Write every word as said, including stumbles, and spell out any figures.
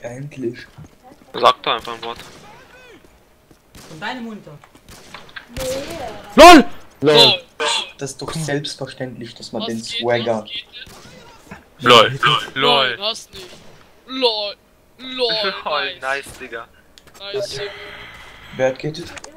Endlich. Sag doch einfach ein Wort. Von deinem Monitor. LOL! LOL. Das ist doch selbstverständlich, dass man Was den geht Swagger. jetzt? Geht jetzt? LOL. LOL, LOL. hast nicht. LOL. LOL. LOL, Nice. nice, Digga. Nice. Wer hat geht?